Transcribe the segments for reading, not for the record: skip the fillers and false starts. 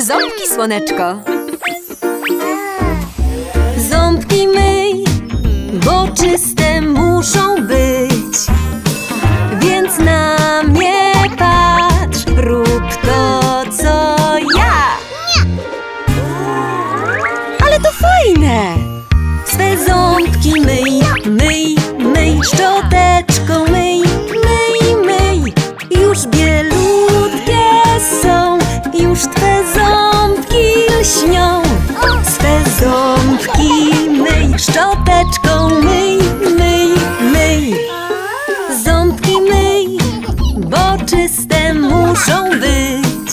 ząbki, słoneczko. Ząbki myj, bo czyste muszą być. Więc na mnie patrz, rób to, co ja. Ale to fajne! Swe ząbki myj, myj, myj, szczoteczką myj, myj, myj. Już bielutkie są, już twe ząbki lśnią. Swe ząbki myj, szczoteczką myj, myj, myj. Ząbki myj, bo czyste muszą być.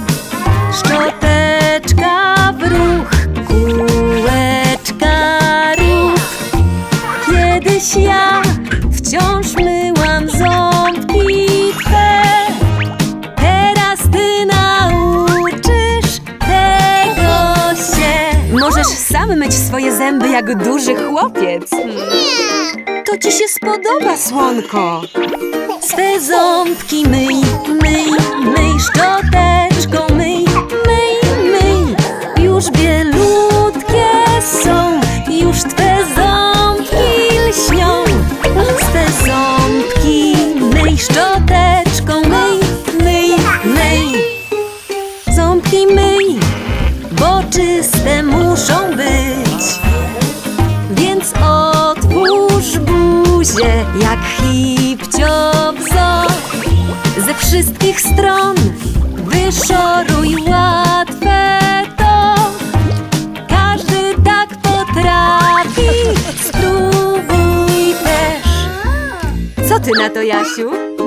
Szczoteczka w ruch, kółeczka ruch. Kiedyś ja wciąż myłam ząbki twe. Teraz ty nauczysz tego się. Możesz sam myć swoje zęby jak duży chłopiec. To ci się spodoba, słonko. Swe ząbki myj, myj, myj, szczoteczką myj, myj, myj. Już bielutkie są, już twe ząbki lśnią. Swe ząbki myj, szczoteczką myj, myj, myj. Ząbki myj, bo czyste muszą być. Więc otwórz buzię jak hipcio w zoo. Ze wszystkich stron wyszoruj łatwe to. Każdy tak potrafi, spróbuj też. Co ty na to, Jasiu?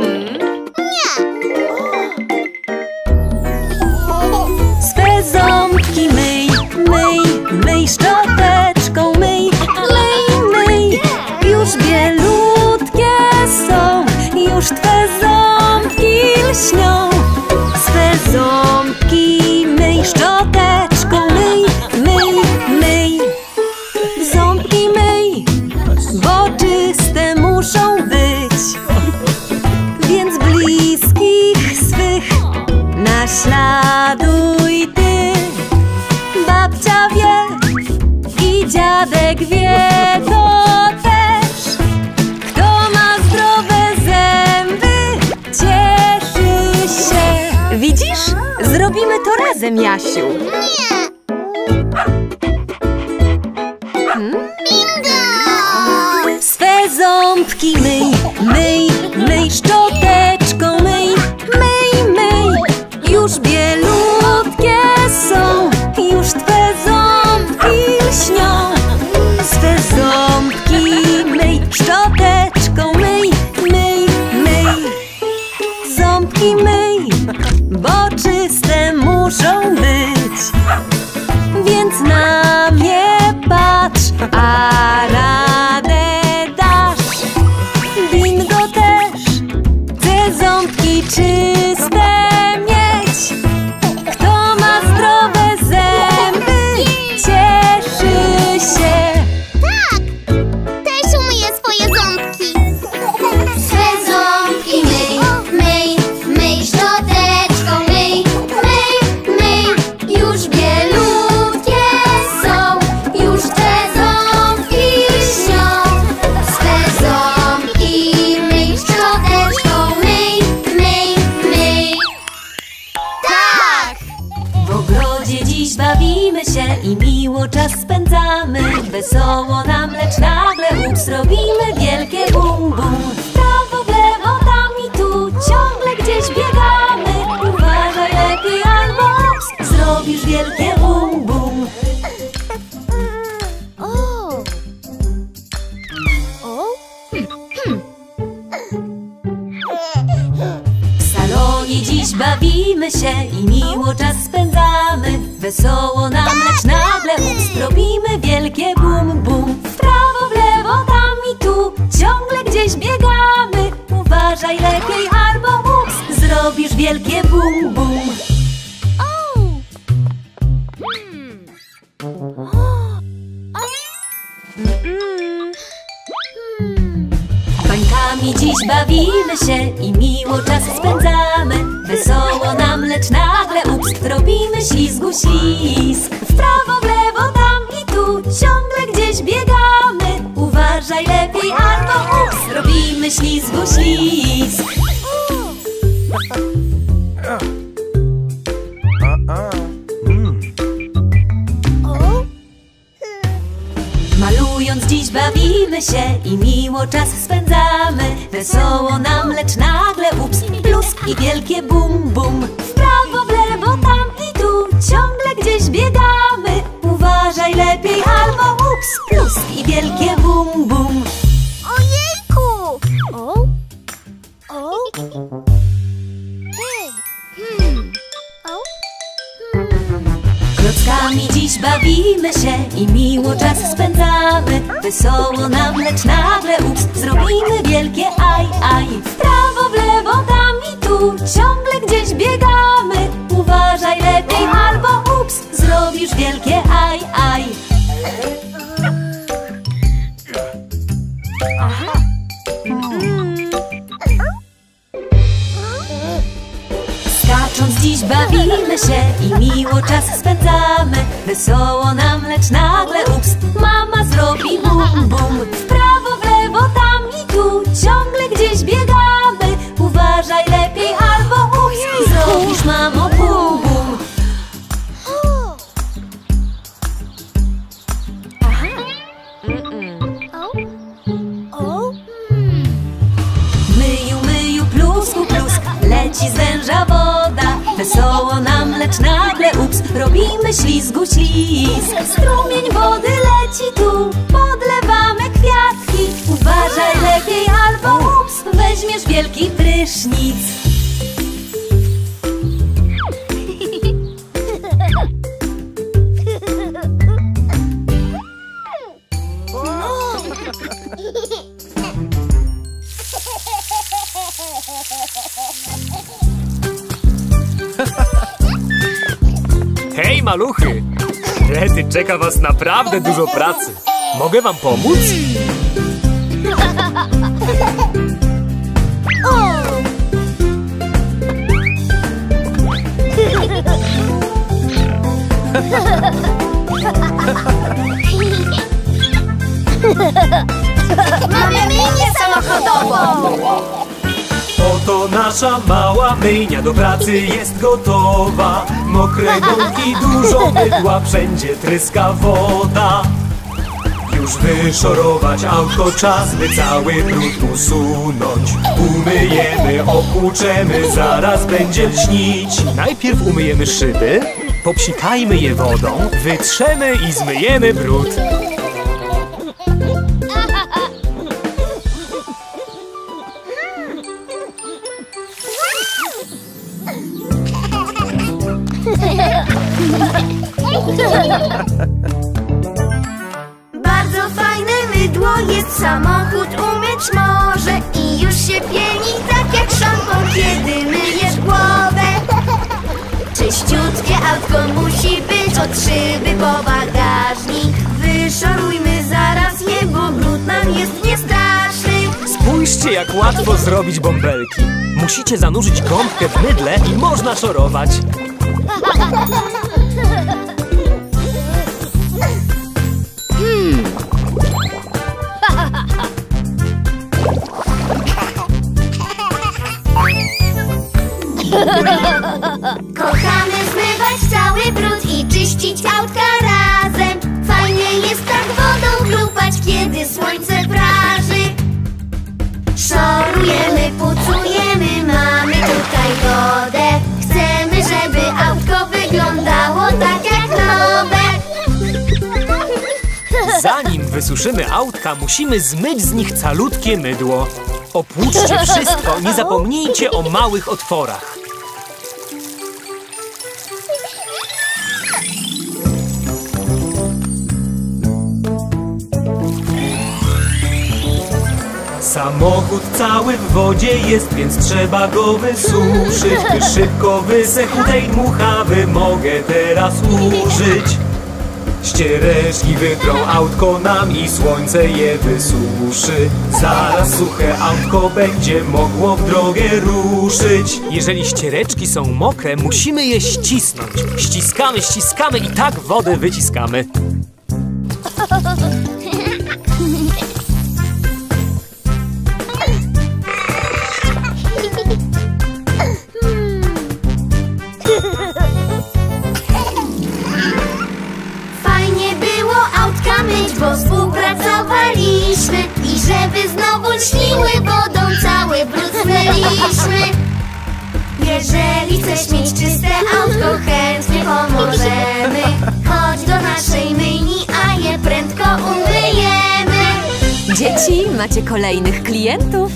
Swe ząbki myj, myj, myj, szczoteczką myj, myj, myj. Już bielutkie są, już twe ząbki lśnią. Swe ząbki myj, szczoteczką myj, myj, myj. Ząbki myj, bo czyste muszą być. Więc bliskich swych naśladuj ty. Babcia wie i dziadek wie to też. Kto ma zdrowe zęby, cieszy się. Widzisz? Zrobimy to razem, Jasiu. Swe ząbki myj, myj, myj, szczoteczką myj, myj, myj. Już bielutkie są, już twe ząbki lśnią. Swe ząbki myj, szczoteczką myj, myj, myj. Ząbki myj, bo czyste muszą być. Więc na mnie patrz, a radę dasz. Bingo też chce ząbki czyste mieć. Kto ma zdrowe zęby, cieszy się. Tak! Też umyję swoje ząbki. Swe ząbki myj, myj, myj, szczoteczką myj, myj, myj. Już bielutkie są, już te ząbki lśnią. Swe ząbki myj, szczoteczką myj, myj, myj. Tak! W ogrodzie dziś bawimy się i miło czas spędzamy. Wesoło nam, lecz nagle ups, robimy wielkie bum bum. W prawo, w lewo, tam i tu, ciągle gdzieś biegamy. Uważaj lepiej albo ups, zrobisz wielkie bum bum. W salonie dziś bawimy się i miło czas spędzamy. Wesoło nam, lecz nagle ups, robimy wielkie bum bum. W prawo, w lewo, tam i tu, ciągle gdzieś biegamy. Uważaj lepiej albo ups, zrobisz wielkie bum bum. Bańkami dziś bawimy się i miło czas spędzamy. Wesoło nam, lecz nagle ups, robimy ślizgu ślizg. W prawo, w lewo, tam i tu, ciągle gdzieś biegamy. Uważaj lepiej, albo ups, robimy ślizgu ślizg. Malując dziś bawimy się i miło czas spędzamy. Wesoło nam, lecz nagle ups, plusk i wielkie bum bum. W prawo, w lewo, tam i tu, ciągle gdzieś biegamy. Uważaj lepiej, albo ups, plusk i wielkie bum bum. Ojejku! Klockami dziś bawimy się i miło czas spędzamy. Wesoło nam, lecz nagle ups, zrobimy wielkie aj, aj. W prawo, w lewo, tam i tu, ciągle gdzieś biegamy. Uważaj lepiej, albo ups, zrobisz wielkie aj, aj. Skacząc dziś bawimy się i miło czas spędzamy. Wesoło nam, lecz nagle ups, mama zrobi bum bum. W prawo, w lewo, tam i tu, ciągle gdzieś biegamy. Uważaj lepiej, albo ups, zrobisz mamo bum bum. Myju, myju, plusku, plusk, leci z węża woda. Wesoło nam, lecz nagle ups, robimy ślizgu ślizg. Strumień wody leci tu, podlewamy kwiatki. Uważaj lepiej, albo ups, weźmiesz wielki prysznic. Hej, maluchy! Rety, czeka was naprawdę dużo pracy. Mogę wam pomóc? Mamy myjnię samochodową! Oto nasza mała myjnia do pracy jest gotowa. Mokre gąbki, dużo mydła, wszędzie tryska woda. Już wyszorować autko czas, by cały brud usunąć. Umyjemy, opłuczemy, zaraz będzie lśnić. Najpierw umyjemy szyby, popsikajmy je wodą, wytrzemy i zmyjemy brud. Bardzo fajne mydło jest, samochód umyć może. I już się pieni tak jak szampon, kiedy myjesz głowę. Czyściutkie autko musi być, od szyby po bagażnik. Wyszorujmy zaraz je, bo brud nam jest niestraszny. Spójrzcie, jak łatwo zrobić bąbelki. Musicie zanurzyć gąbkę w mydle i można szorować. Kochamy zmywać cały brud i czyścić autka razem. Fajnie jest tak wodą chlupać, kiedy słońce praży. Szorujemy, pucujemy, mamy tutaj wodę. Chcemy, żeby autko wyglądało tak jak nowe. Zanim wysuszymy autka, musimy zmyć z nich calutkie mydło. Opłuczcie wszystko, nie zapomnijcie o małych otworach. Samochód cały w wodzie jest, więc trzeba go wysuszyć. By szybko wysechł tej dmuchawy mogę teraz użyć. Ściereczki wytrą autko nam i słońce je wysuszy. Zaraz suche autko będzie mogło w drogę ruszyć. Jeżeli ściereczki są mokre, musimy je ścisnąć. Ściskamy, ściskamy i tak wodę wyciskamy. Fajnie było autka myć, bo współpracowaliśmy. I żeby znowu lśniły wodą, cały brud zmyliśmy. Jeżeli chcesz mieć czyste autko, chętnie pomożemy. Chodź do naszej myjni, a je prędko umyjemy. Dzieci, macie kolejnych klientów.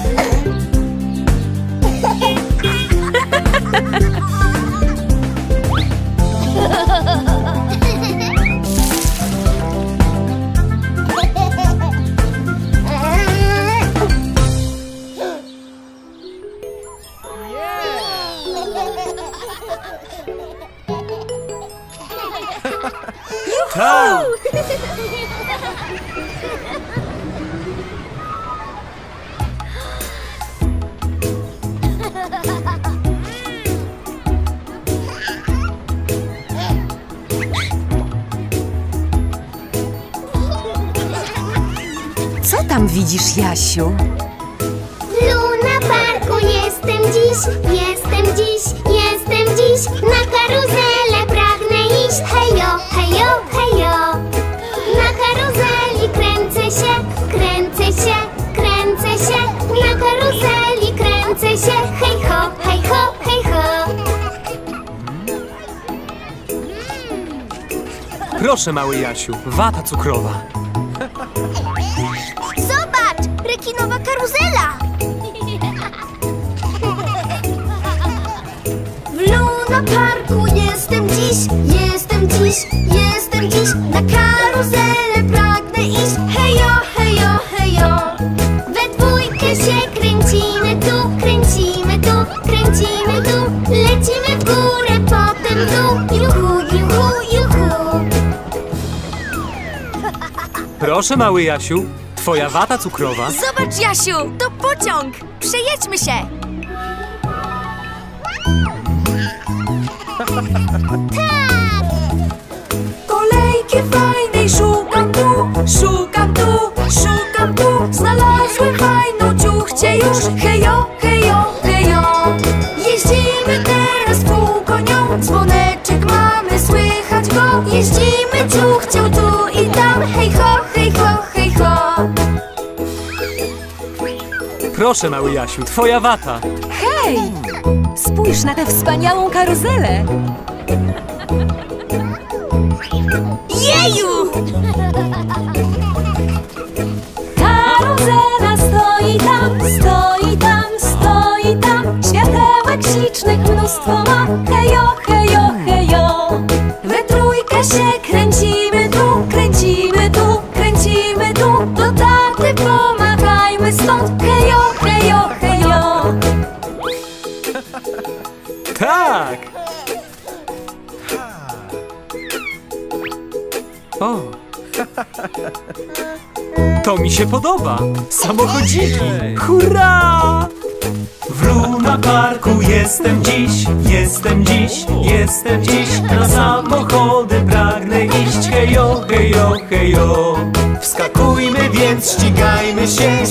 Tak! Co tam widzisz, Jasiu? W Luna Parku jestem dziś, na karuzelę pragnę iść. Hejo, hejo, hejo. Na karuzeli kręcę się. Na karuzeli kręcę się. Hej ho, hej ho, hej ho. Proszę, mały Jasiu, wata cukrowa. Zobacz, rekinowa karuzela. W Luna Parku jestem dziś, na karuzelę pragnę iść. Hejo, hejo, hejo. We dwójkę się kręcimy tu, lecimy w górę, potem w dół. Juhu, juhu, juhu. Proszę, mały Jasiu, twoja wata cukrowa. Zobacz, Jasiu, to pociąg! Przejedźmy się! Kolejki fajnej szukam tu. Znalazłem fajną ciuchcię już. Hejo, hejo, hejo. Jeździmy teraz w kółko nią. Dzwoneczek mamy, słychać go. Jeździmy ciuchcią tu i tam. Hej ho, hej ho, hej ho. Proszę, mały Jasiu, twoja wata. Hej! Spójrz na tę wspaniałą karuzelę. Jeju! Karuzela stoi tam. Światełek ślicznych mnóstwo ma. Hejo, hejo, hejo. We trójkę się kręcimy tu. Do taty pomagajmy stąd. Hejo, hejo, hejo. Tak! O! To mi się podoba! Samochodziki! Hurra! W Luna Parku jestem dziś, na samochody pragnę iść. Hejo, hejo, hejo. Wskakujmy więc, ścigajmy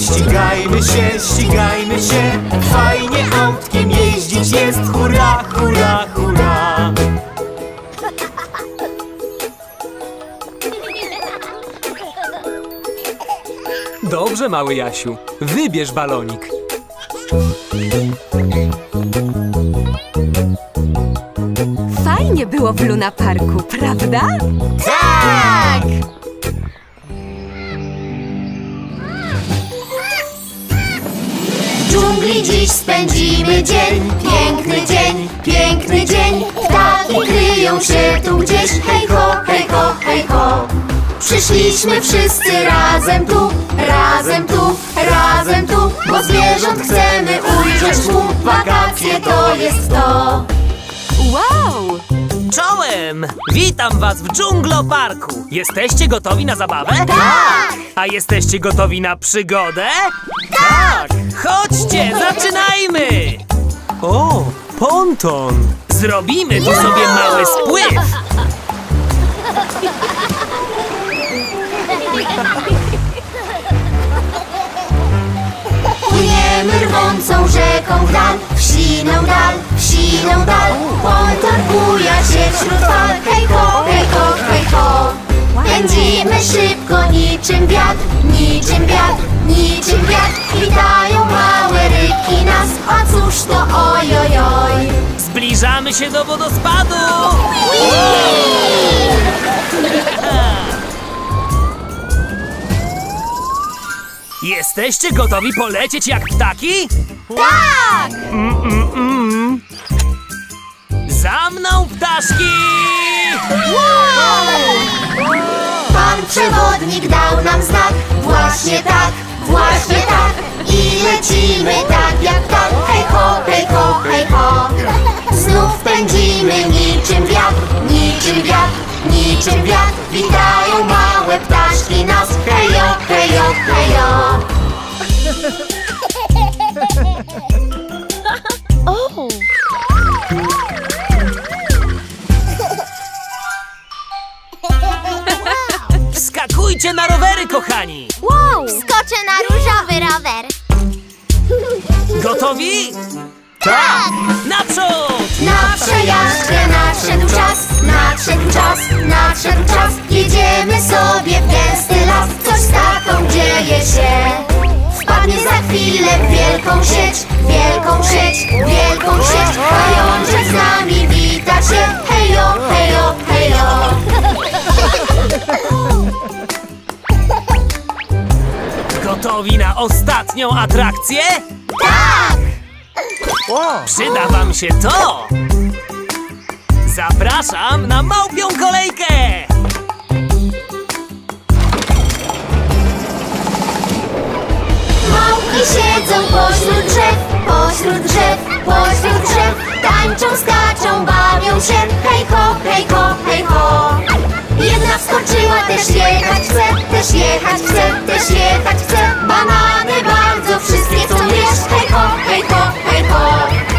się. Fajnie autkiem jeździć jest, hurra, hurra, hurra. Dobrze, mały Jasiu, wybierz balonik. Fajnie było w Luna Parku, prawda? Tak! W dżungli dziś spędzimy dzień, piękny dzień. Ptaki kryją się tu gdzieś. Hej ho, hej ho, hej ho. Przyszliśmy wszyscy razem tu, bo zwierząt chcemy ujrzeć tu. Wakacje to jest to. Wow! Czołem! Witam was w dżungloparku. Jesteście gotowi na zabawę? Tak! A jesteście gotowi na przygodę? Tak! Chodźcie, zaczynajmy! O, ponton! Zrobimy tu sobie mały spływ. Płyniemy rwącą rzeką w dal, w siną dal. Ponton buja się wśród fal. Hej ho, hej ho, hej ho. Pędzimy szybko niczym wiatr, niczym wiatr, niczym wiatr. Witają małe rybki nas, a cóż to ojojoj. Zbliżamy się do wodospadu. Jesteście gotowi polecieć jak ptaki? Tak! Za mną, ptaszki! Pan przewodnik dał nam znak. Właśnie tak, właśnie tak. I lecimy tak jak tak. Hej ho, hej ho, hej ho. Znów pędzimy niczym wiatr, niczym wiatr, niczym wiatr. Witają małe ptaszki nas. Hejo, hejo, hejo. Wskakujcie na rowery, kochani! Wow! Skoczę na różowy rower. Gotowi? Tak! Naprzód! Na przejażdżkę nadszedł czas, nadszedł czas, nadszedł czas. Jedziemy sobie w gęsty las, coś z taką dzieje się. Wpadnie za chwilę w wielką sieć, wielką sieć, wielką sieć. Pajączek z nami wita się. Hejo, hejo, hejo. Gotowi na ostatnią atrakcję? Tak! Przyda wam się to! Zapraszam na małpią kolejkę! Małpki siedzą pośród drzew, pośród drzew, pośród drzew. Tańczą, skaczą, bawią się. Hej ho, hej ho, hej ho. Jedna wskoczyła, też jechać chce, też jechać chce, też jechać chce. Banany bardzo wszystkie chcą jeść. Hej ho, hej ho, hej ho.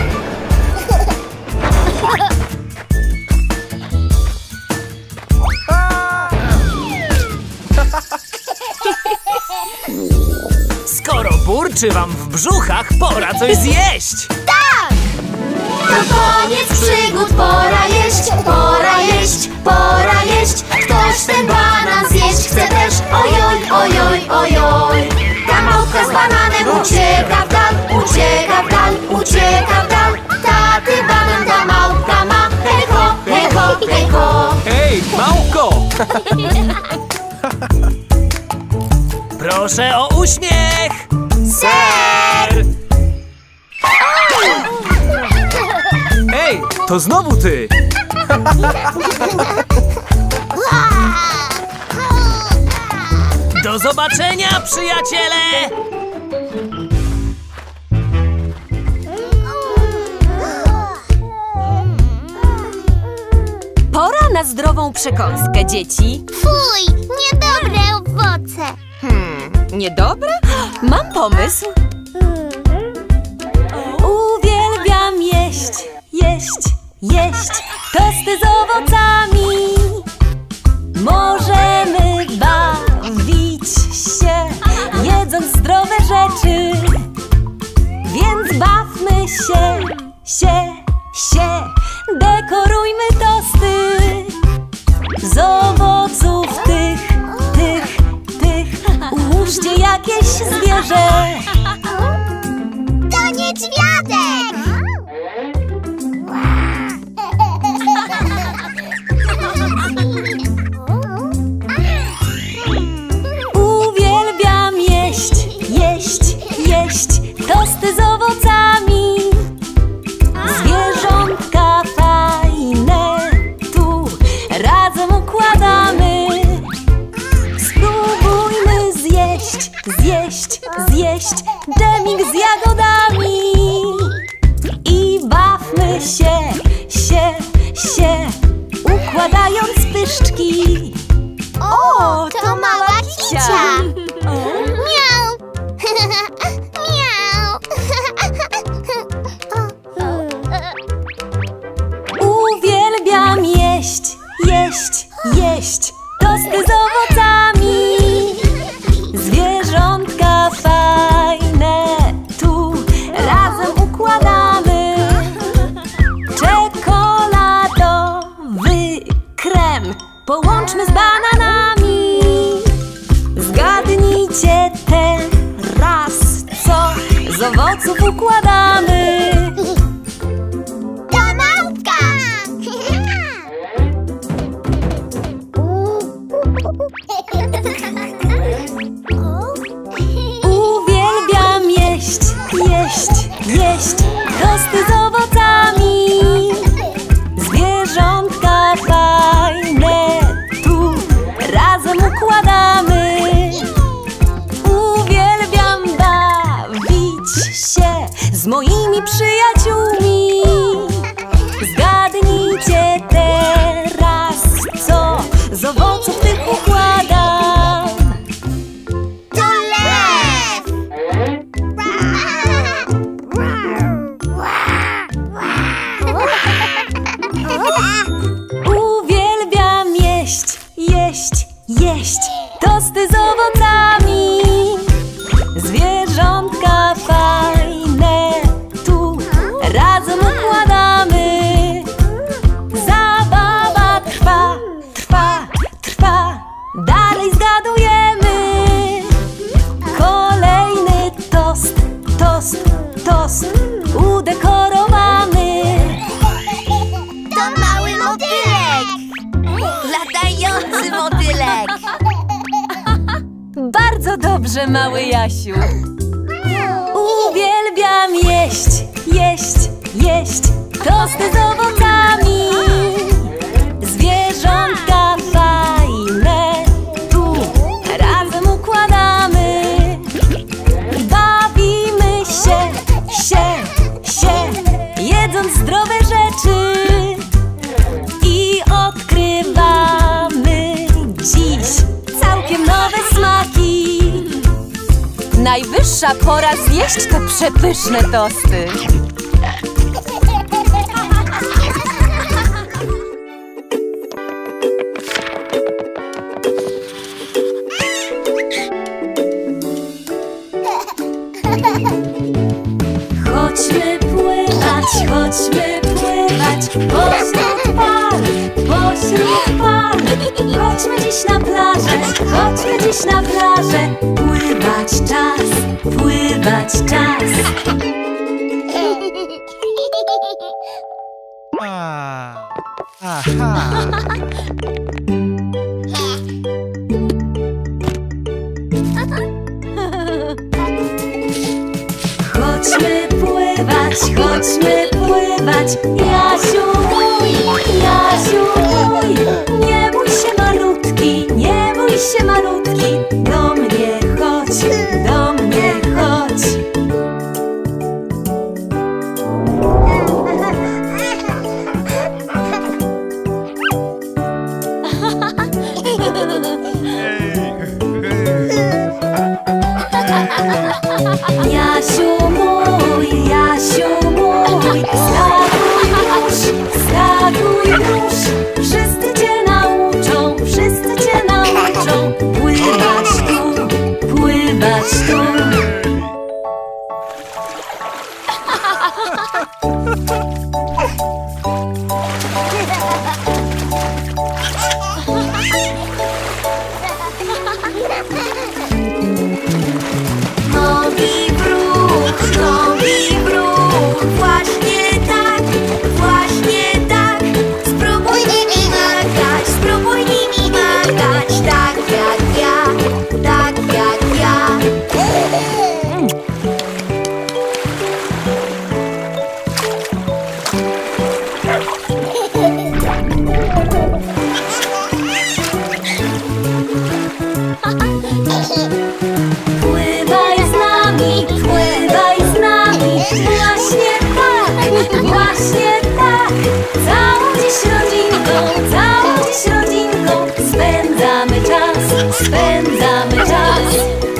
Skoro burczy wam w brzuchach, pora coś zjeść! Tak! To koniec przygód, pora jeść, pora jeść, pora jeść. Ktoś ten banan zjeść chce też. Ojoj, ojoj, ojoj. Ta małpka z bananem ucieka w dal, ucieka w dal, ucieka w dal. Taty banan ta małpka ma. Hej ho, hej ho, hej ho. Ej, małpko! Proszę o uśmiech! Ser! Ej, to znowu ty! Do zobaczenia, przyjaciele! Pora na zdrową przekąskę, dzieci. Fuj, niedobre owoce. Niedobre? Mam pomysł. Uwielbiam jeść, jeść, jeść tosty z owocami. Możemy bawić się, jedząc zdrowe rzeczy. Więc bawmy się, dekorujmy tosty z owoców tych. Ułóżcie jakieś zwierzę. To niedźwiadek! Uwielbiam jeść, jeść, jeść tosty z owocami. Zwierzątka fajne tu razem układamy. Spróbujmy zjeść, zjeść, zjeść dżemik z jagodami. I bawmy się, odkładając pyszczki. O, to mała Kicia! Miau! Miau! Uwielbiam jeść, jeść, jeść tosty z owocami. Zwierzątka fajne tu razem układamy. Czekoladowy krem połączmy z bananami. Zgadnijcie teraz, co z owoców układamy. Kanapka! Uwielbiam jeść, jeść, jeść tosty z owocami. Zwierzątka fajne tu razem układamy. Uwielbiam bawić się z moimi przyjaciółmi. Zgadnijcie teraz, co z owoców tych układam. To lew! Uwielbiam jeść, jeść, jeść tosty z owocami. Zwierzątka fajne tu razem układamy. Zabawa trwa, trwa, trwa, dalej zgadujemy. Kolejny tost, tost, tost udekorowany. To mały motylek! Latający motylek! Bardzo dobrze, mały Jasiu. Uwielbiam jeść, jeść, jeść tosty z owocami. Zwierzątka fajne tu razem układamy. Bawimy się, jedząc zdrowe rzeczy. I odkrywamy dziś całkiem nowe smaki. Najwyższa pora zjeść te przepyszne tosty. Chodźmy pływać, chodźmy pływać pośród fal, pośród fal. Chodźmy dziś na plażę, chodźmy dziś na plażę. Pływać czas, pływać czas. Chodźmy pływać, chodźmy pływać. Jasiu mój, Jasiu mój. Nie bój się malutki, nie bój się malutki. Do mnie chodź, do mnie chodź. Jasiu mój, Jasiu mój. Skakuj już, wszyscy cię nauczą, wszyscy cię nauczą. Pływać tu, pływać tu. Nogi w ruch, właśnie tak, właśnie tak. Spróbuj nimi machać, spróbuj nimi machać. Tak jak ja, tak jak ja. Pływaj z nami, pływaj z nami. Właśnie tak, właśnie tak. Całą dziś rodzinką, całą spędzamy czas.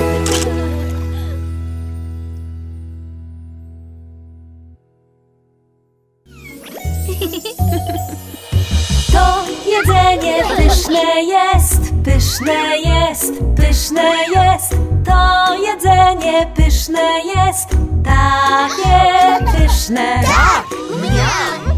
To jedzenie pyszne jest, pyszne jest, pyszne jest. To jedzenie pyszne jest, takie pyszne. Tak! Miam!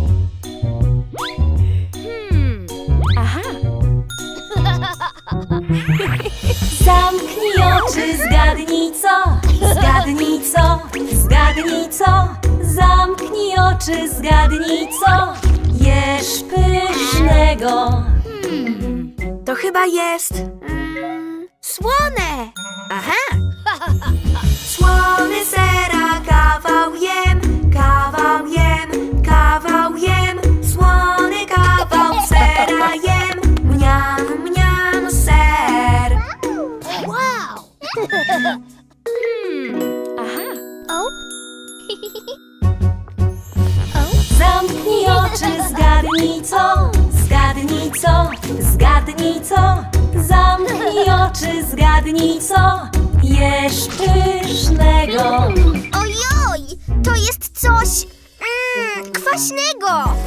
Zamknij oczy, zgadnij co, zgadnij co, zgadnij co. Zamknij oczy, zgadnij co, jesz pysznego. To chyba jest... słone! Aha! Słony sera kawał jem, kawał jem, kawał jem. Słony kawał sera jem, mniam, mniam, ser. Wow! Aha. Zamknij oczy, zgadnij co, zgadnij co, zgadnij co. Zamknij oczy, zgadnij co, jesz pysznego. Ojoj! To jest coś... kwaśnego!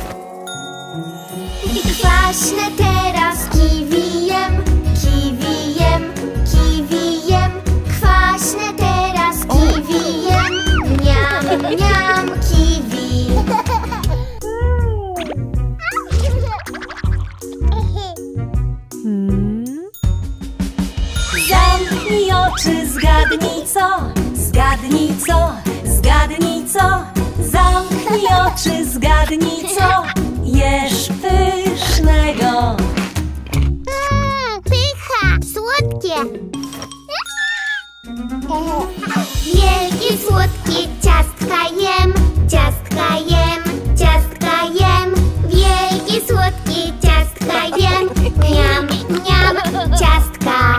Kwaśne teraz kiwijem, kiwijem, kiwijem. Kwaśne teraz kiwijem, mniam, mniam, kiwi. Zamknij oczy, zgadnij co, zgadnij co, zgadnij co. Zamknij oczy, zgadnij co, jesz pysznego. Pycha, słodkie. Wielkie, słodkie ciastka jem, ciastka jem, ciastka jem. Wielkie, słodkie ciastka jem, mniam, mniam, ciastka.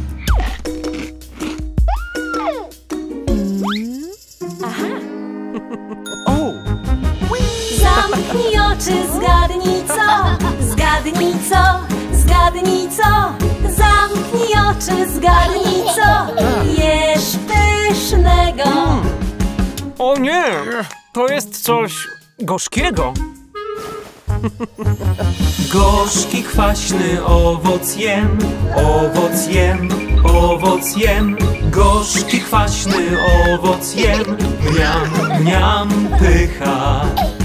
Zamknij oczy, zgadnij co, zgadnij co, zgadnij co. Zamknij oczy, zgadnij co, jesz pysznego. O nie! To jest coś gorzkiego. Gorzki, kwaśny owoc jem, owoc jem, owoc jem. Gorzki, kwaśny owoc jem, mniam, mniam, pycha.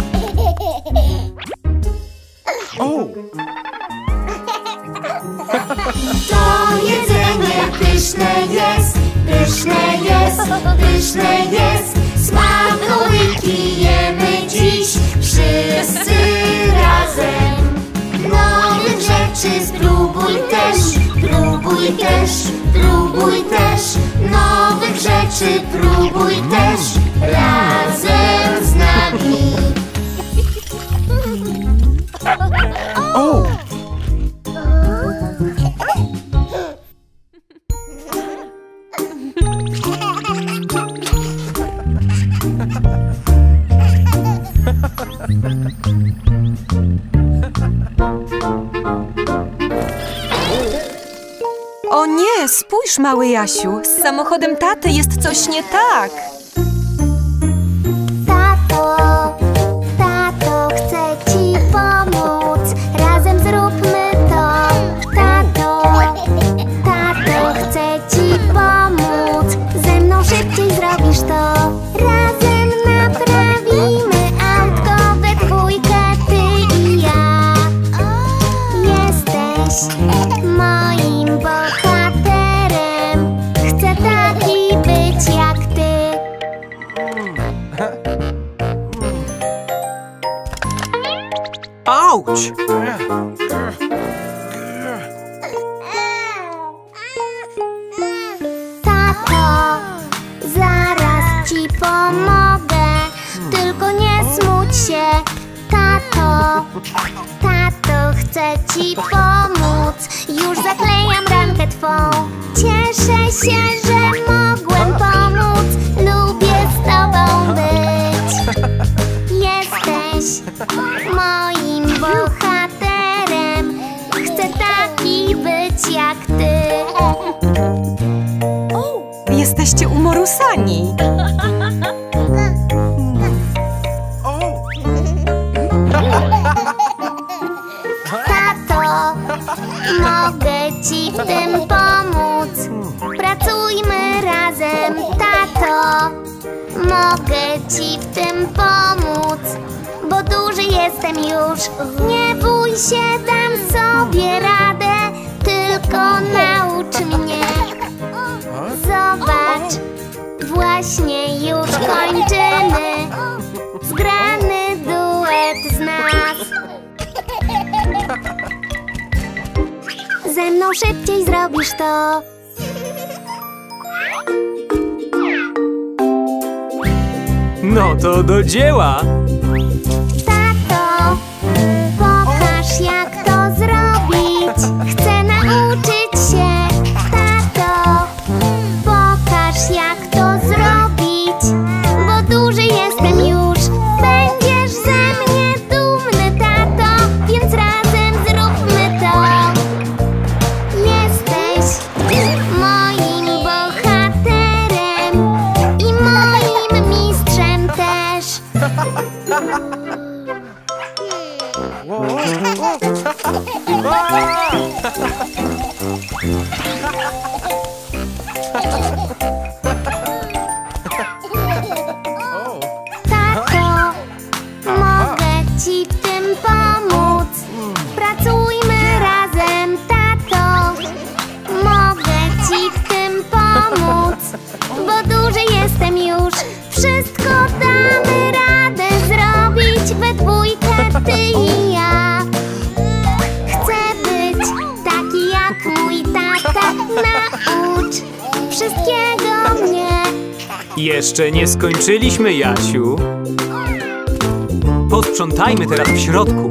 To jedzenie pyszne jest, pyszne jest, pyszne jest. Smakołyki jemy dziś wszyscy razem. Nowych rzeczy spróbuj też, próbuj też, próbuj też. Nowych rzeczy próbuj też razem z nami. O nie, spójrz, mały Jasiu, z samochodem taty jest coś nie tak. Tato, tato, chcę ci pomóc. Razem zróbmy to. Tato, tato, chcę ci pomóc. Ze mną szybciej zrobisz to. Razem naprawimy autko we dwójkę, ty i ja. Jesteś moim bohaterem. Chcę taki być jak ty. Auć! Tato, zaraz ci pomogę. Tylko nie smuć się. Tato, tato, chcę ci pomóc. Już zaklejam rankę twą. Cieszę się, że mogłem pomóc. Lubię z tobą być. Jesteś moim bohaterem. Chcę taki być jak ty. Jesteście umorusani. Tato, mogę ci w tym pomóc. Pracujmy razem, tato. Mogę ci w tym pomóc, bo duży jestem już. Nie bój się, dam sobie radę, tylko naucz mnie. Zobacz, właśnie już kończymy. Zgrany duet z nas. Ze mną szybciej zrobisz to. No to do dzieła! Tato, pokaż jak to zrobić. Chcę nauczyć się. Tato, pokaż jak to zrobić, bo duży jestem już. Będziesz ze mnie dumny, tato, więc razem zróbmy to. Jesteś moim bohaterem i moim mistrzem też. Tato, mogę ci w tym pomóc. Pracujmy razem, tato. Mogę ci w tym pomóc, bo duży jestem już. Wszystko damy radę zrobić we dwójkę, ty i ja. Chcę być taki jak mój tata. Naucz wszystkiego mnie. Jeszcze nie skończyliśmy, Jasiu. Posprzątajmy teraz w środku.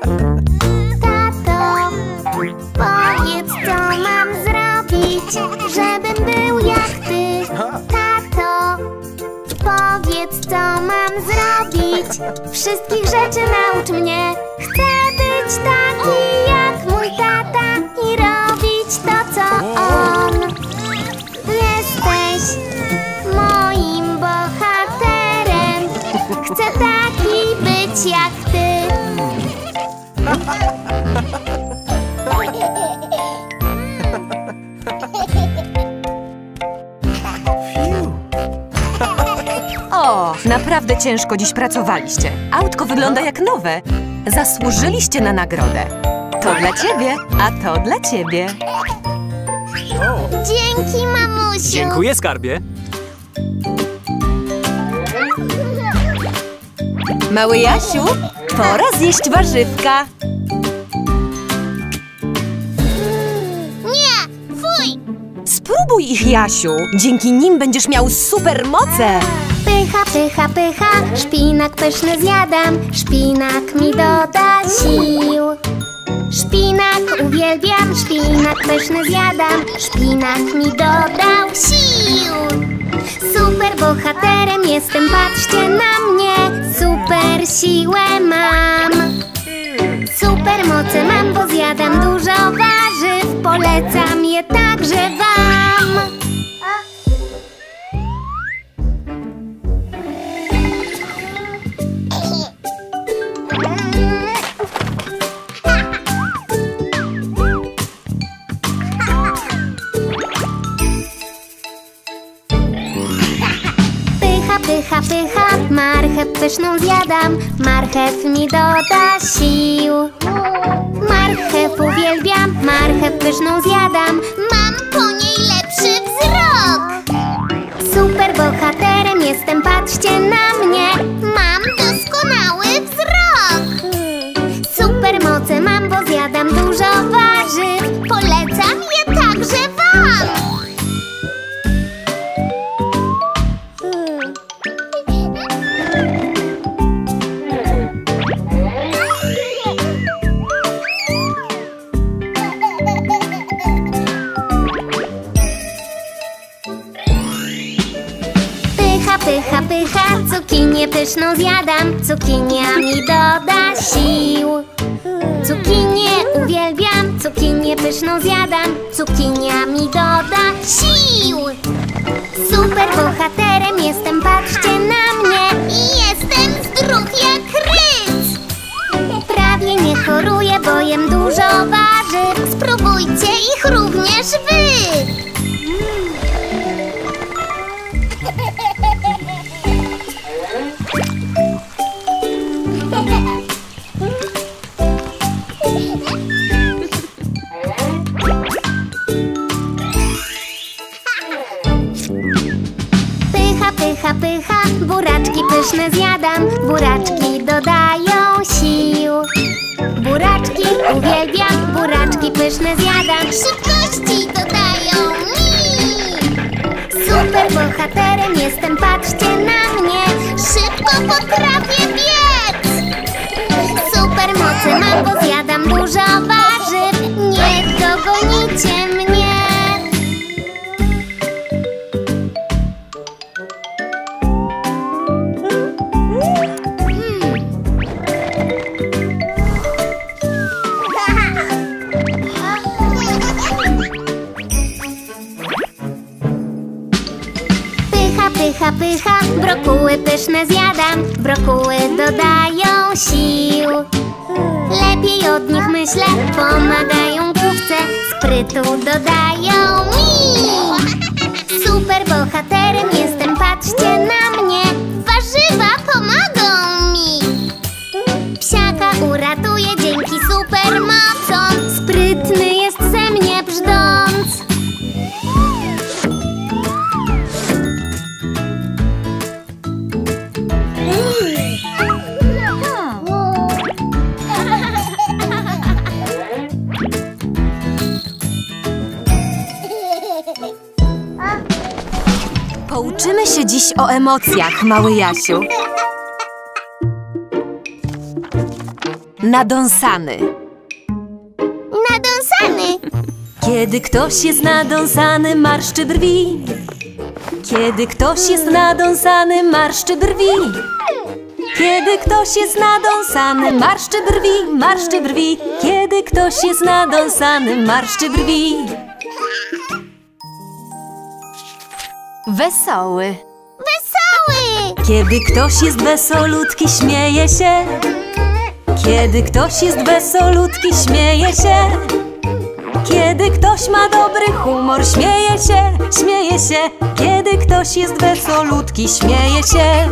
Tato, powiedz co mam zrobić, żebym był jak ty. Tato, powiedz co mam zrobić. Wszystkich rzeczy naucz mnie. Chcę być taki jak mój tata i robić to co on. Jesteś moim bohaterem. Chcę taki być jak ty. O, naprawdę ciężko dziś pracowaliście. Autko wygląda jak nowe. Zasłużyliście na nagrodę. To dla ciebie, a to dla ciebie. Dzięki, mamusiu. Dziękuję, skarbie. Mały Jasiu, pora zjeść warzywka. Nie, fuj. Spróbuj ich, Jasiu. Dzięki nim będziesz miał supermoce. Pycha, pycha, pycha, szpinak pyszny zjadam. Szpinak mi doda sił. Szpinak uwielbiam, szpinak pyszny zjadam. Szpinak mi dodał sił. Super bohaterem jestem, patrzcie na mnie. Super siłę mam. Super moce mam, bo zjadam dużo warzyw. Polecam je także wam. Pycha, pycha, pycha, marchew pyszną zjadam. Marchew mi doda sił. Marchew uwielbiam, marchew pyszną zjadam. Mam po niej lepszy wzrok. Super bohaterem jestem, patrzcie na mnie. Mam doskonały wzrok. Super moce mam, bo zjadam dużo warzyw. Polecam je także wam. Pycha, pycha, pycha, cukinię pyszną zjadam. Cukinia mi doda sił. Cukinię uwielbiam, cukinię pyszną zjadam. Cukinia mi doda sił. Superbohaterem jestem, patrzcie na mnie. I jestem zdrów jak rys. Prawie nie choruję, bo jem dużo warzyw. Spróbujcie ich również wy. Pycha, pycha, buraczki pyszne zjadam. Buraczki dodają sił. Buraczki uwielbiam, buraczki pyszne zjadam. Szybkości dodają mi. Superbohaterem jestem, patrzcie na mnie. Szybko potrafię biec. Supermocy mam, bo zjadam dużo warzyw. Nie dogonicie mnie. Pycha, pycha, brokuły pyszne zjadam. Brokuły dodają sił. Lepiej od nich myślę, pomagają główce. Sprytu dodają mi. Superbohaterem jestem, patrzcie na mnie. Warzywa pomogą mi. Psiaka uratuję dzięki supermocom. Sprytny jest ze mnie brzdąc. Pouczymy się dziś o emocjach, mały Jasiu. Nadąsany. Nadąsany. Kiedy ktoś jest nadąsany, marszczy brwi. Kiedy ktoś jest nadąsany, marszczy brwi. Kiedy ktoś jest nadąsany, marszczy brwi, marszczy brwi. Kiedy ktoś jest nadąsany, marszczy brwi. Wesoły. Wesoły. Kiedy ktoś jest wesolutki, śmieje się. Kiedy ktoś jest wesolutki, śmieje się. Kiedy ktoś ma dobry humor, śmieje się, śmieje się. Kiedy ktoś jest wesolutki, śmieje się.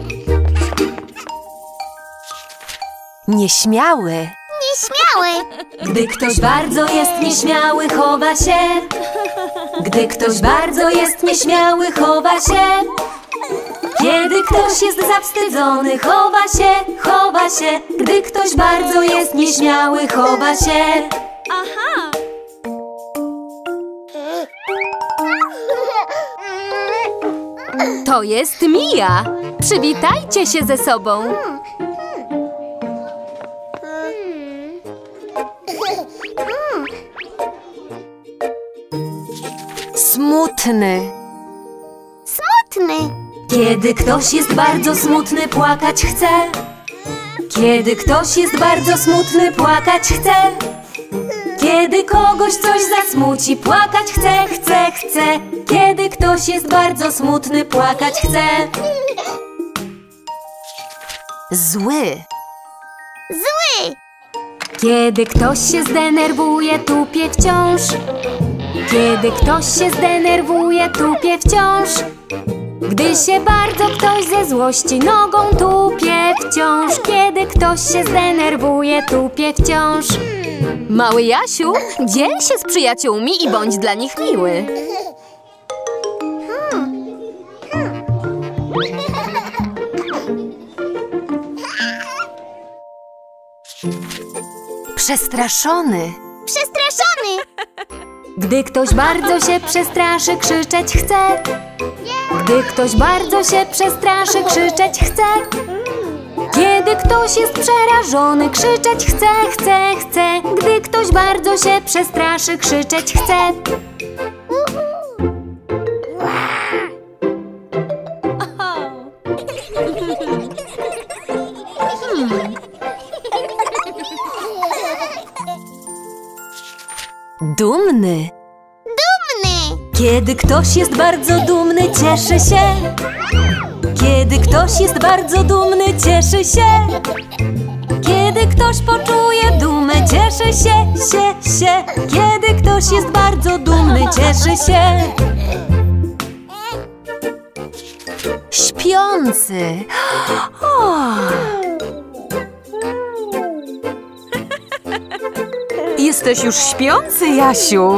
Nieśmiały. Nieśmiały. Gdy ktoś bardzo jest nieśmiały, chowa się. Gdy ktoś bardzo jest nieśmiały, chowa się. Kiedy ktoś jest zawstydzony, chowa się, chowa się. Gdy ktoś bardzo jest nieśmiały, chowa się. Aha! To jest Mia. Przywitajcie się ze sobą. Smutny. Smutny. Kiedy ktoś jest bardzo smutny, płakać chce. Kiedy ktoś jest bardzo smutny, płakać chce. Kiedy kogoś coś zasmuci, płakać chce, chce, chce. Kiedy ktoś jest bardzo smutny, płakać chce. Zły. Zły. Kiedy ktoś się zdenerwuje, tupie wciąż. Kiedy ktoś się zdenerwuje, tupie wciąż. Gdy się bardzo ktoś ze złości nogą tupie wciąż. Kiedy ktoś się zdenerwuje, tupie wciąż. Mały Jasiu, dziel się z przyjaciółmi i bądź dla nich miły. Przestraszony. Przestraszony. Gdy ktoś bardzo się przestraszy, krzyczeć chce. Gdy ktoś bardzo się przestraszy, krzyczeć chce. Kiedy ktoś jest przerażony, krzyczeć chce, chce, chce. Gdy ktoś bardzo się przestraszy, krzyczeć chce. Dumny. Dumny. Kiedy ktoś jest bardzo dumny, cieszy się. Kiedy ktoś jest bardzo dumny, cieszy się. Kiedy ktoś poczuje dumę, cieszy się. Kiedy ktoś jest bardzo dumny, cieszy się. Śpiący. O. Jesteś już śpiący, Jasiu.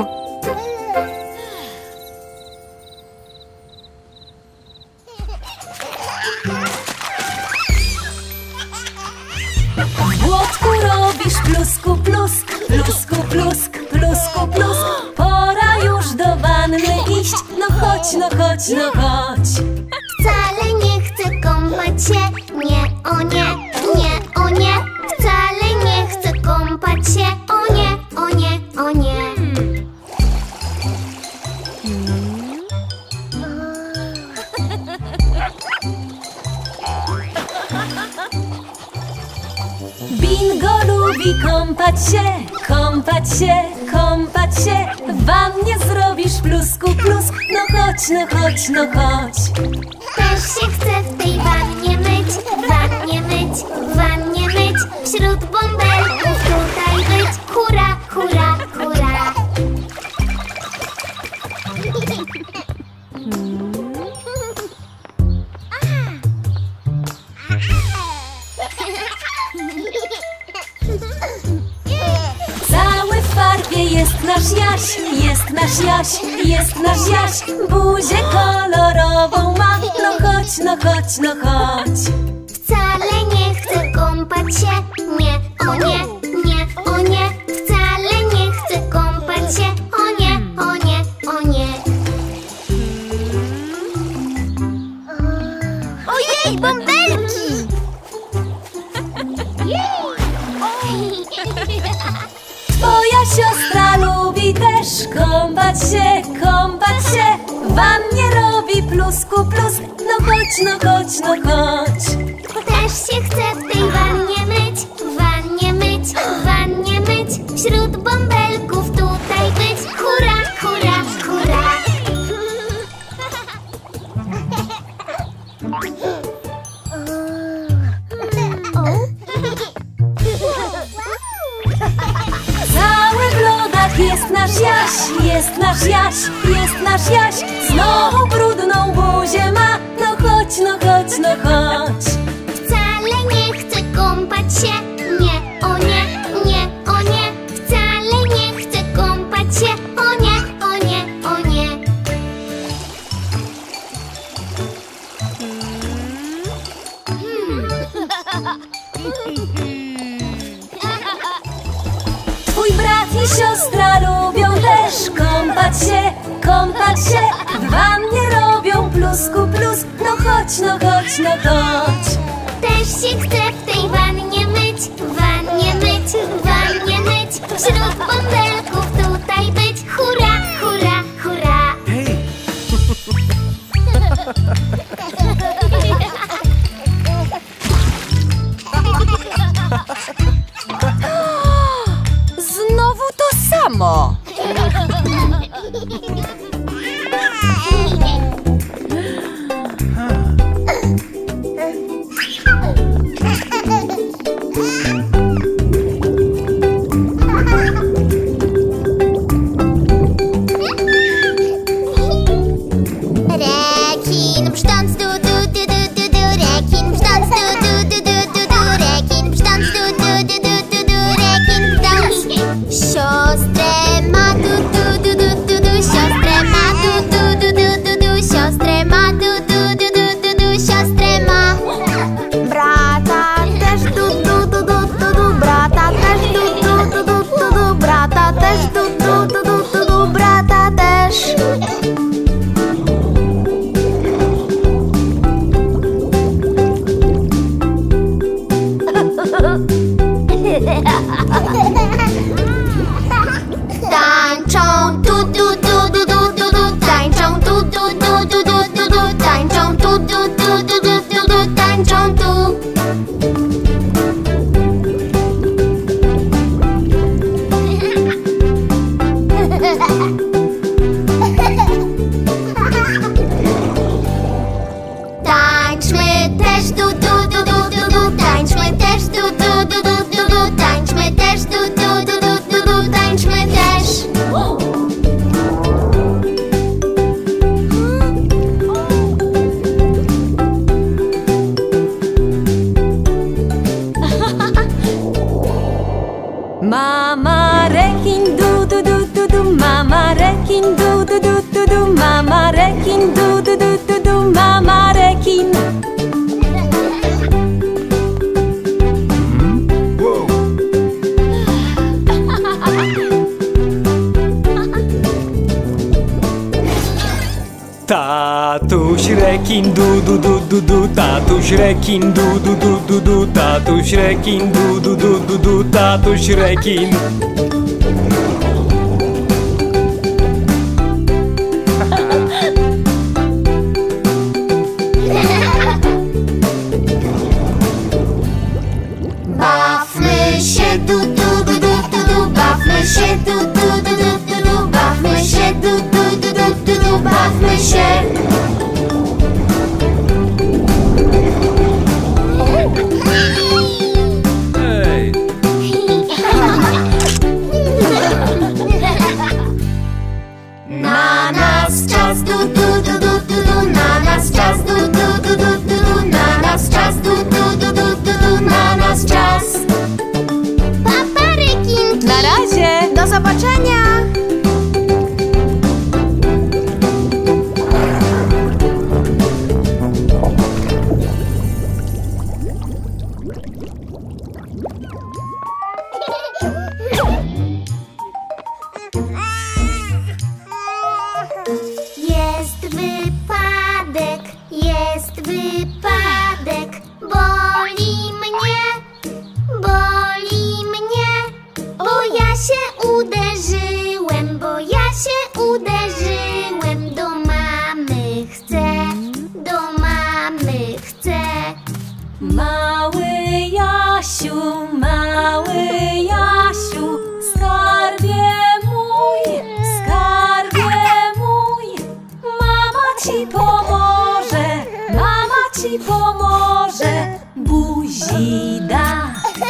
W błotku robisz plusku plusk, plusku plusk, plusku plusk. Pora już do wanny iść, no chodź, no chodź, no chodź. Wcale nie chcę kąpać się, nie, o nie, nie, o nie. Wcale nie chcę kąpać się, o nie, o nie, o nie. Bingo lubi kąpać się, kąpać się, kąpać się. W wannie zrobisz plusku plusk, no chodź, no chodź, no chodź. Też się chcę w tej wannie myć, wannie myć, wannie myć. Wśród bąbelków tutaj być, hura, hura, hura. Cały w farbie jest nasz Jaś, jest nasz Jaś, jest nasz Jaś. Buzię kolorową ma, no chodź, no chodź, no chodź. Wcale nie chcę kąpać się, nie, o nie, nie, o nie. Wcale nie chcę kąpać się, o nie, o nie, o nie. Ojej, bąbelki! Twoja siostra lubi też kąpać się, kąpać się. W wannie robi plusku plusk, no chodź, no chodź, no chodź. Też się chcę w tej wannie myć, wannie myć, wannie myć. Wśród bąbelków tutaj być, hura, hura, hura. Cały w lodach jest nasz Jaś, jest nasz Jaś, jest nasz Jaś. Znowu brudną buzię ma, no chodź, no chodź, no chodź. Wcale nie chcę kąpać się, nie, o nie, nie, o nie. Wcale nie chcę kąpać się, o nie, o nie, o nie. Twój brat i siostra lubią też kąpać się, kąpać się. W wannie robią plusku plusk, no chodź, no chodź, no chodź. Też się chcę w tej wannie myć, wannie myć, wannie myć. Wśród bąbelków tutaj być, hura, hura, hura. Hej! Znowu to samo. Rekin brzdąc du du du du du du. Rekin brzdąc du du du du du du. Rekin brzdąc du du du du du du. Rekin brzdąc. Siostrę ma du du du du du du. Siostrę ma du du du du du du. Siostrę ma du du du du du du. Siostrę ma. Brata też du du du du du du. Brata też du du du du du du. Brata też du du du du du du. Brata też. Tańczą tu du du du du du du. Tańczą tu du du du du du du. Tańczą tu du du du du du du. Tańczą tu. Mama rekin du du du du du, mama rekin du du du du du, mama rekin du du du du du, mama rekin. Tatuś rekin du du du du du, tatuś rekin du du du du du, tatuś rekin du du du du du, tatuś rekin. Bawmy się du du du du du du, bawmy się du du du du du du, bawmy się du du du du du du, bawmy się. Hej! Na nas czas du du du du du du, na nas czas du du du du du du, na nas czas du du du du du du, na nas czas. Papa rekinki! Na razie! Do zobaczenia! Jest wypadek, boli mnie, bo ja się uderzyłem, do mamy chcę. Mały Jasiu, skarbie mój, mama ci pomoże, buzi da.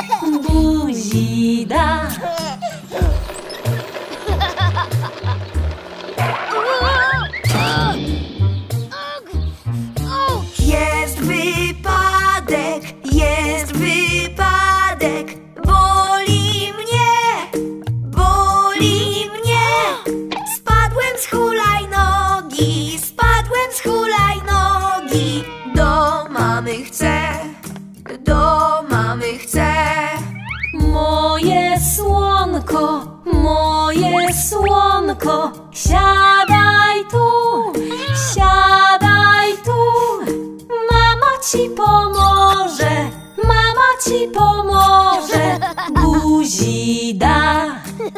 Jest wypadek, boli mnie. Spadłem z hulajnogi, do mamy chcę. Moje słonko, siadaj tu, mama ci pomoże, buzi da.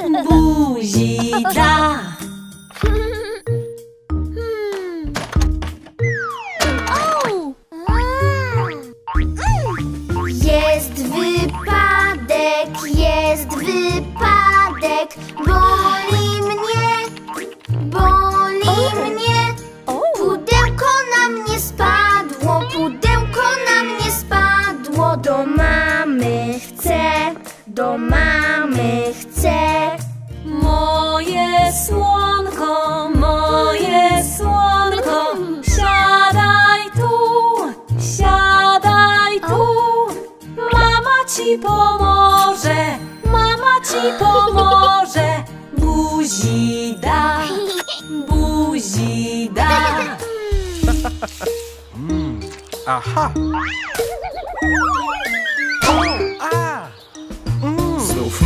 Jest wypadek, boli mnie. Pudełko na mnie spadło, do mamy chcę. Moje słonko, siadaj tu, mama ci pomoże, buzi da. Aha! Znów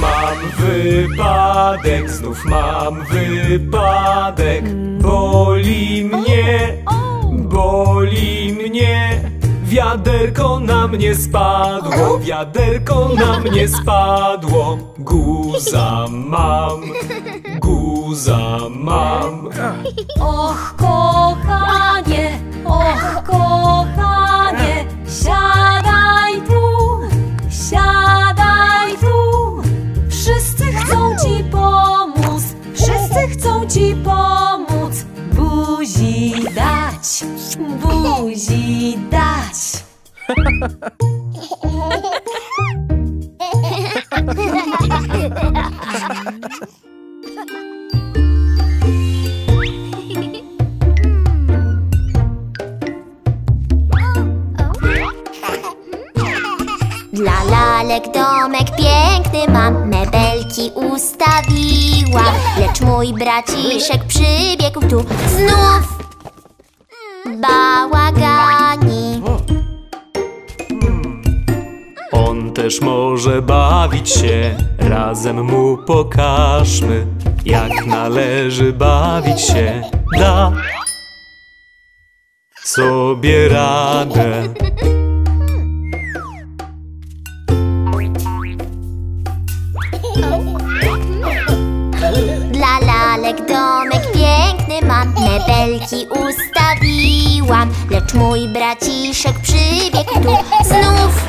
mam wypadek, boli mnie. Wiaderko na mnie spadło, guza mam. Och kochanie, siadaj tu, wszyscy chcą ci pomóc, buzi dać. Dla lalek domek piękny mam, mebelki ustawiłam, lecz mój braciszek przybiegł tu, znów bałagani. On też może bawić się, razem mu pokażmy, jak należy bawić się, da sobie radę. Dla lalek domek piękny mam, mebelki ustawiłam, lecz mój braciszek przybiegł tu, znów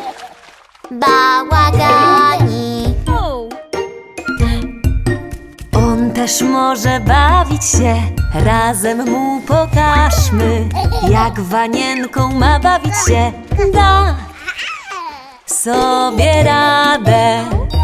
bałagani. On też może bawić się, razem mu pokażmy, jak wanienką ma bawić się, da sobie radę.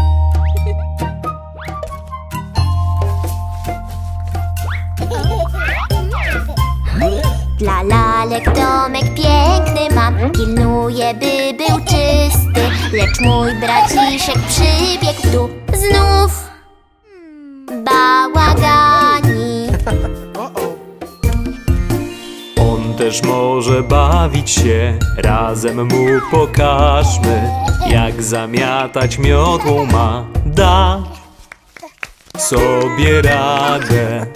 Dla lalek domek piękny mam, pilnuję, by był czysty, lecz mój braciszek przybiegł tu, znów bałagani. On też może bawić się, razem mu pokażmy, jak zamiatać miotłą ma, da sobie radę.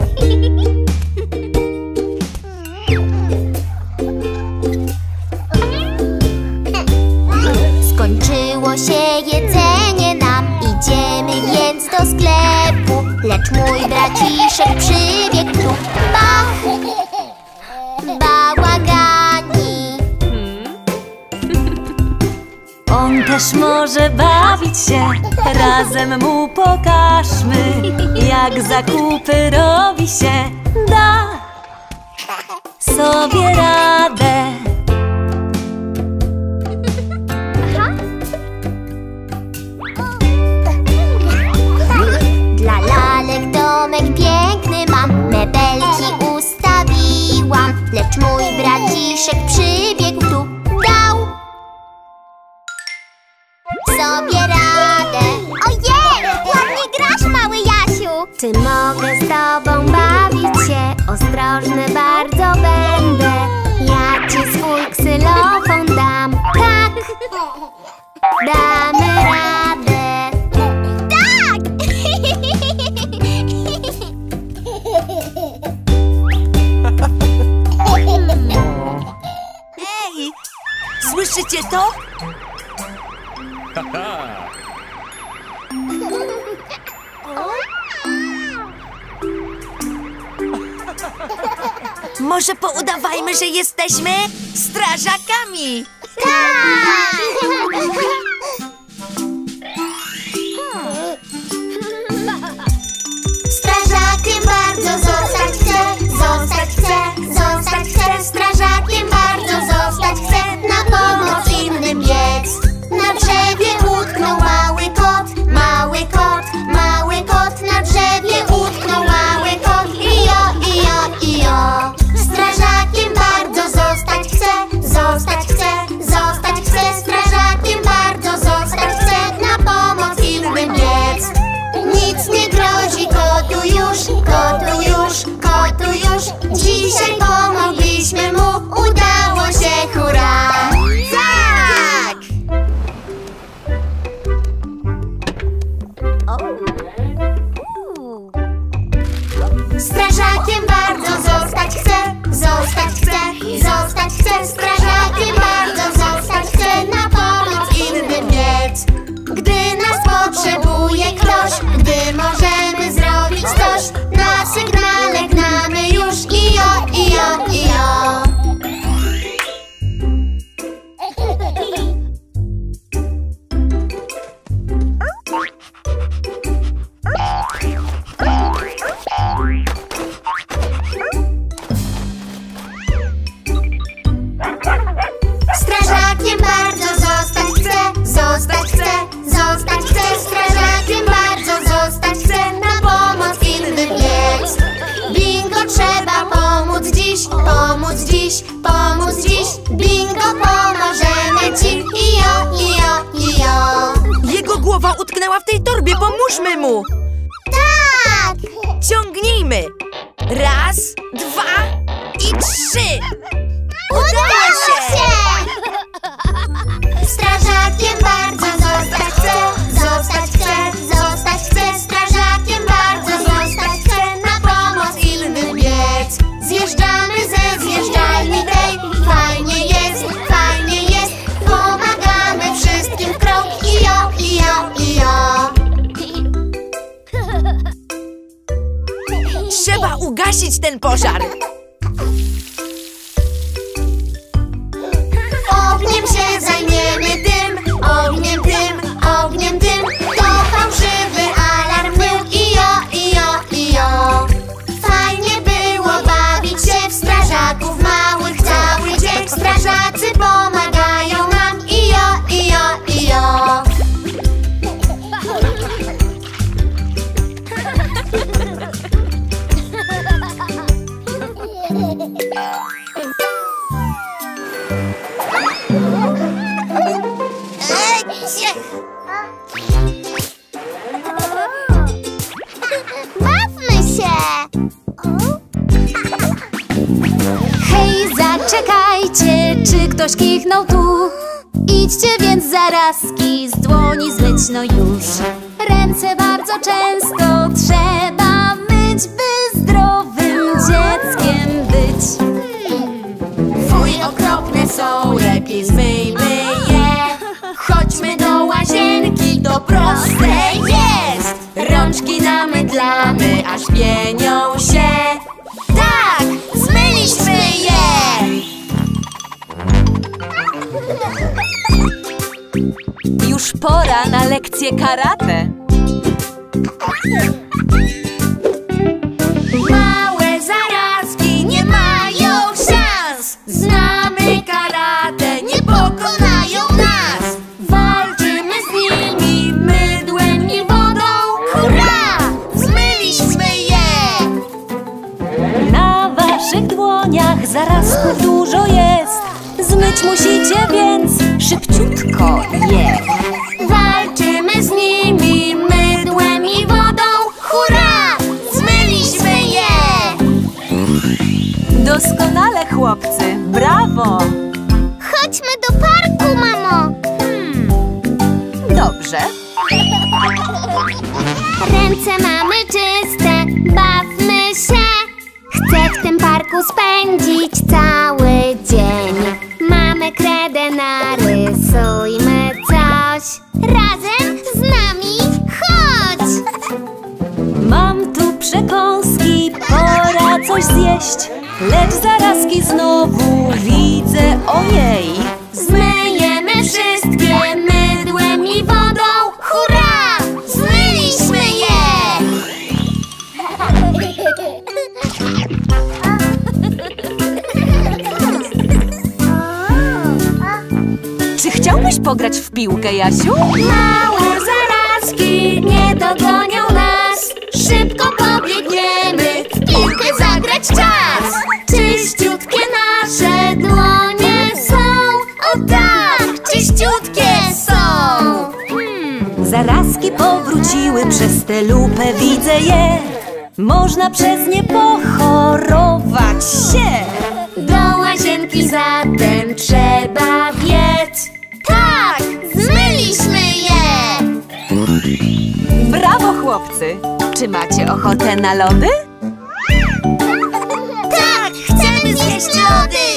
Skończyło się jedzenie nam, idziemy więc do sklepu, lecz mój braciszek przybiegł tu, bałagani. On też może bawić się, razem mu pokażmy, jak zakupy robi się, da sobie radę. Dla lalek domek piękny mam, mebelki ustawiłam, lecz mój braciszek przybiegł tu, dał sobie radę. Ojej, ładnie grasz, mały Jasiu. Czy mogę z tobą bawić się? Ostrożny bardzo będę. Ja ci swój ksylofon dam. Tak, damy radę. Ej, słyszycie to? Może poudawajmy, że jesteśmy strażakami. Strażakiem bardzo zostać chcę, zostać chcę, zostać chcę. Strażakiem bardzo zostać chcę, na pomoc innym biec. Na drzewie utknął mały kot, mały kot, mały kot. Na drzewie utknął mały kot, ijo, ijo, ijo. Strażakiem bardzo zostać chcę, zostać chcę, zostać chcę. Strażakiem bardzo utknęła w tej torbie, pomóżmy mu! Tak! Ciągnijmy! 1, 2 i 3! Udało się! Strażakiem bardzo zostać chcę, zostać chcę, zostać chcę. Strażakiem bardzo zostać chcę, na pomoc innym biec. Zjeżdżamy ze zjeżdżalni tej, fajnie jest, pomagamy wszystkim w krok. Ijo, ijo, ijo. Trzeba ugasić ten pożar! Ogniem się zajmiemy tym, ogniem tym, ogniem tym. To fałszywy alarm był. Ijo, ijo, ijo. Fajnie było bawić się w strażaków małych cały dzień. Strażacy pomagają nam. Ijo, ijo, ijo. Bawmy się! Hej, zaczekajcie, czy ktoś kichnął tu? Idźcie więc zarazki z dłoni zmyć no już. Ręce bardzo często trzeba myć, by zdrowym dzieckiem być. Fuj, okropne są, lepiej zmyjmy je. Chodźmy do łazienki, to proste jest. Rączki namydlamy, aż pienią się. Tak, zmyliśmy je. Już pora na lekcję karate. Małe zarazki nie mają szans. Znamy karate, nie pokonają nas. Walczymy z nimi mydłem i wodą. Hurra! Zmyliśmy je! Na waszych dłoniach zarazków dużo jest. Zmyć musicie więc szybciutko je. Walczymy z nimi mydłem i wodą. Hurra! Zmyliśmy je! Doskonale, chłopcy! Brawo! Chodźmy do parku, mamo. Dobrze. Ręce mamy czyste, bawmy się. Chcę w tym parku spędzić cały dzień. Mamy kredę, narysujmy coś. Razem z nami chodź. Mam tu przekąski, pora coś zjeść. Lecz zarazki znowu widzę, ojej. Zmyjemy wszystkie mydłem i wodą. Hurra! Zmyliśmy je! Czy chciałbyś pograć w piłkę, Jasiu? Małe zarazki nie dogonią nas. Szybko pobiegniemy, w piłkę zagrać czas. Czyściutkie nasze dłonie są. O tak, czyściutkie są. Zarazki powróciły, przez tę lupę widzę je. Można przez nie pochorować się. Do łazienki zatem trzeba biec. Tak, zmyliśmy je. Brawo, chłopcy! Czy macie ochotę na lody? Tak, chcemy zjeść lody.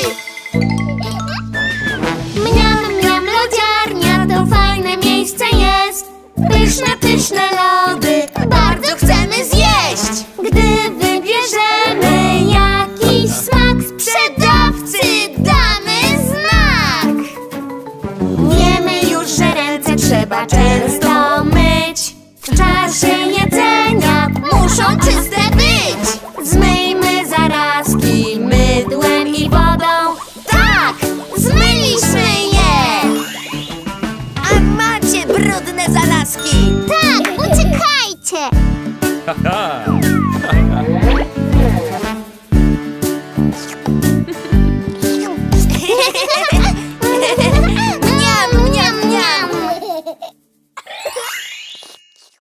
Mniam, mniam, lodziarnia to fajne miejsce jest. Pyszne, pyszne lody, bardzo chcemy zjeść. Gdy wybierzemy jakiś smak, sprzedawcy damy znak. Wiemy już, że ręce trzeba często myć. W czasie jedzenia muszą czyste być. Zmyjmy zarazki mydłem i wodą. Tak, zmyliśmy je. A macie brudne zarazki! Tak, uciekajcie.